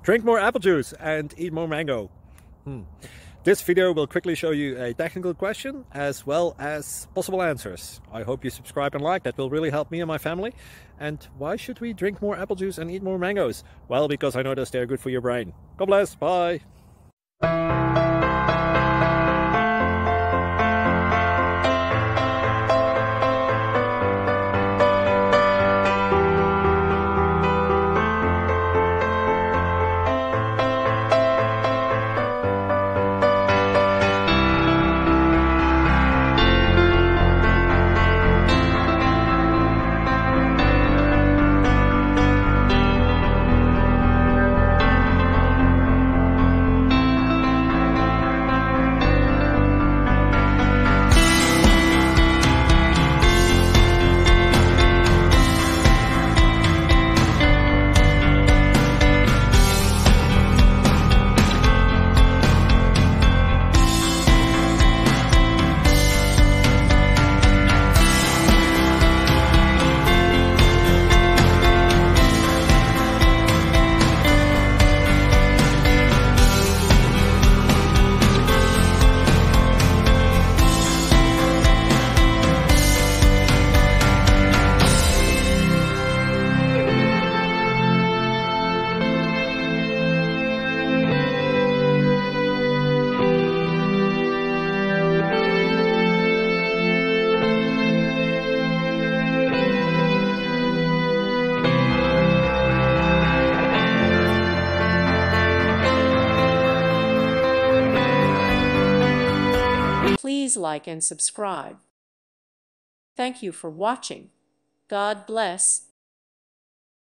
Drink more apple juice and eat more mango. This video will quickly show you a technical question as well as possible answers. I hope you subscribe and like, that will really help me and my family. And why should we drink more apple juice and eat more mangoes? Well, because I noticed they're good for your brain. God bless, bye! Please like and subscribe. Thank you for watching. God bless.